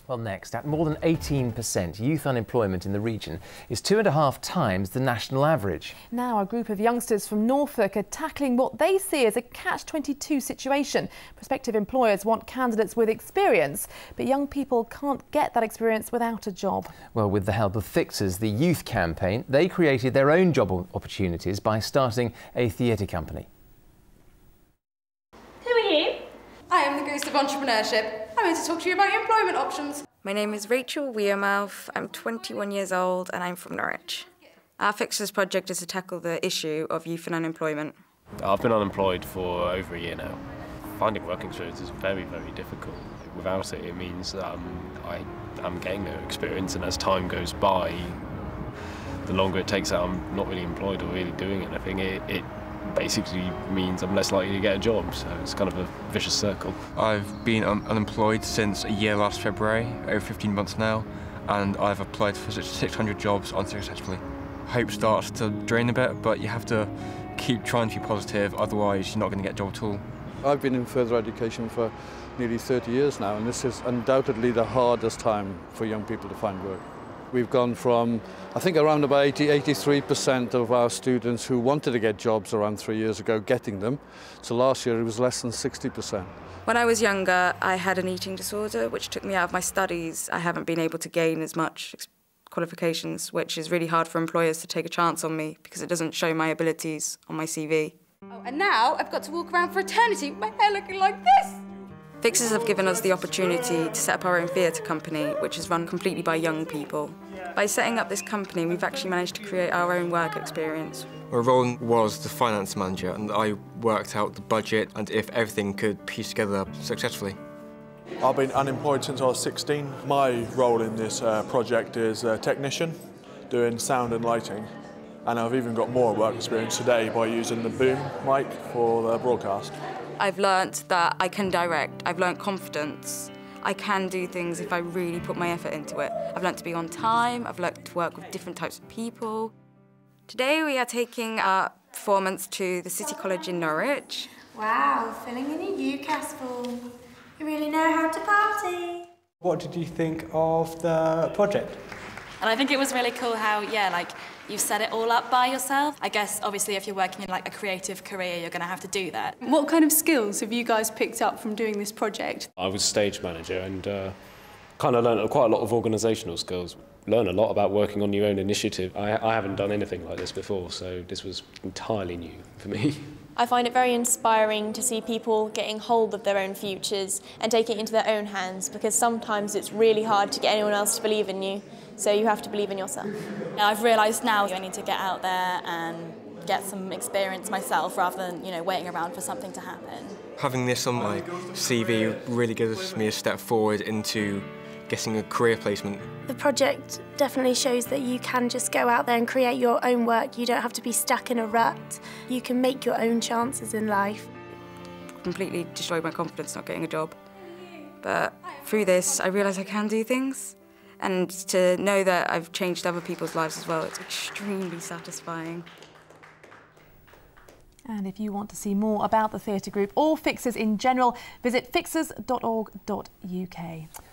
Well, next, at more than 18%, youth unemployment in the region is 2.5 times the national average. Now, a group of youngsters from Norfolk are tackling what they see as a catch-22 situation. Prospective employers want candidates with experience, but young people can't get that experience without a job. Well, with the help of Fixers, the youth campaign, they created their own job opportunities by starting a theatre company. Who are you? I am the ghost of entrepreneurship. I'm here to talk to you about your employment options. My name is Rachel Wearmouth. I'm 21 years old and I'm from Norwich. Our Fixers project is to tackle the issue of youth and unemployment. I've been unemployed for over a year now. Finding work experience is very, very difficult. Without it, it means that I'm getting no experience, and as time goes by, the longer it takes that I'm not really employed or really doing anything, it basically means I'm less likely to get a job, so it's kind of a vicious circle. I've been unemployed since a year last February, over 15 months now, and I've applied for 600 jobs unsuccessfully. Hope starts to drain a bit, but you have to keep trying to be positive, otherwise you're not going to get a job at all. I've been in further education for nearly 30 years now, and this is undoubtedly the hardest time for young people to find work. We've gone from, I think, around about 83% of our students who wanted to get jobs around 3 years ago getting them. So last year it was less than 60%. When I was younger, I had an eating disorder, which took me out of my studies. I haven't been able to gain as much qualifications, which is really hard for employers to take a chance on me because it doesn't show my abilities on my CV. Oh, and now I've got to walk around for eternity with my hair looking like this. Fixers have given us the opportunity to set up our own theatre company, which is run completely by young people. By setting up this company, we've actually managed to create our own work experience. My role was the finance manager, and I worked out the budget and if everything could piece together successfully. I've been unemployed since I was 16. My role in this project is a technician, doing sound and lighting. And I've even got more work experience today by using the boom mic for the broadcast. I've learnt that I can direct, I've learnt confidence. I can do things if I really put my effort into it. I've learnt to be on time, I've learnt to work with different types of people. Today we are taking our performance to the City College in Norwich. Wow, filling in a UCAS form. You really know how to party. What did you think of the project? And I think it was really cool how, you've set it all up by yourself. I guess, obviously, if you're working in, a creative career, you're going to have to do that. What kind of skills have you guys picked up from doing this project? I was stage manager and kind of learned quite a lot of organisational skills. Learn a lot about working on your own initiative. I haven't done anything like this before, so this was entirely new for me. I find it very inspiring to see people getting hold of their own futures and taking it into their own hands, because sometimes it's really hard to get anyone else to believe in you, so you have to believe in yourself. I've realised now I need to get out there and get some experience myself rather than, waiting around for something to happen. Having this on my CV really gives me a step forward into getting a career placement. The project definitely shows that you can just go out there and create your own work. You don't have to be stuck in a rut. You can make your own chances in life. Completely destroyed my confidence not getting a job. But through this, I realised I can do things. And to know that I've changed other people's lives as well, it's extremely satisfying. And if you want to see more about the theatre group or Fixers in general, visit fixers.org.uk.